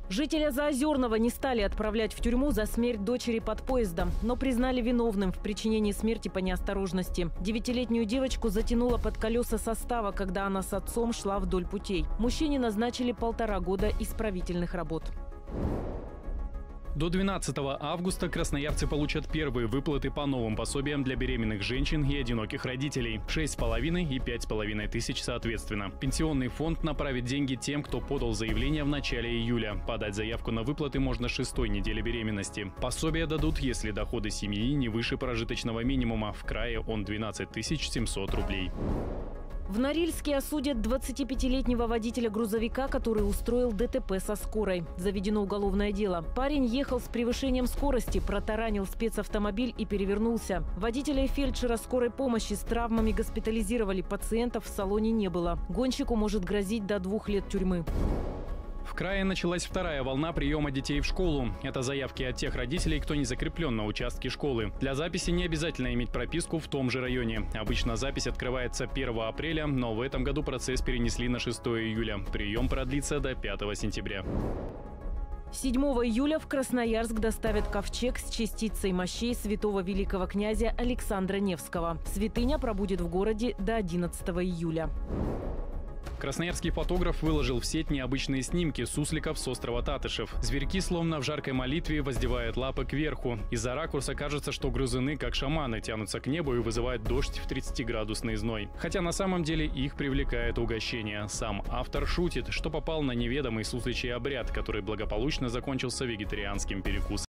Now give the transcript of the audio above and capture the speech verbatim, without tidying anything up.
Жителя Заозерного не стали отправлять в тюрьму за смерть дочери под поездом, но признали виновным в причинении смерти по неосторожности. Девятилетнюю девочку затянуло под колеса состава, когда она с отцом шла вдоль путей. Мужчине назначили полтора года исправительных работ. До двенадцатого августа красноярцы получат первые выплаты по новым пособиям для беременных женщин и одиноких родителей. шесть с половиной и пять с половиной тысяч соответственно. Пенсионный фонд направит деньги тем, кто подал заявление в начале июля. Подать заявку на выплаты можно с шестой недели беременности. Пособия дадут, если доходы семьи не выше прожиточного минимума. В крае он двенадцать тысяч семьсот рублей. В Норильске осудят двадцатипятилетнего водителя грузовика, который устроил ДТП со скорой. Заведено уголовное дело. Парень ехал с превышением скорости, протаранил спецавтомобиль и перевернулся. Водителя и фельдшера скорой помощи с травмами госпитализировали. Пациентов в салоне не было. Гонщику может грозить до двух лет тюрьмы. В крае началась вторая волна приема детей в школу. Это заявки от тех родителей, кто не закреплен на участке школы. Для записи не обязательно иметь прописку в том же районе. Обычно запись открывается первого апреля, но в этом году процесс перенесли на шестое июля. Прием продлится до пятого сентября. седьмого июля в Красноярск доставят ковчег с частицей мощей святого великого князя Александра Невского. Святыня пробудет в городе до одиннадцатого июля. Красноярский фотограф выложил в сеть необычные снимки сусликов с острова Татышев. Зверьки словно в жаркой молитве воздевают лапы кверху. Из-за ракурса кажется, что грызуны, как шаманы, тянутся к небу и вызывают дождь в тридцатиградусный зной. Хотя на самом деле их привлекает угощение. Сам автор шутит, что попал на неведомый сусличий обряд, который благополучно закончился вегетарианским перекусом.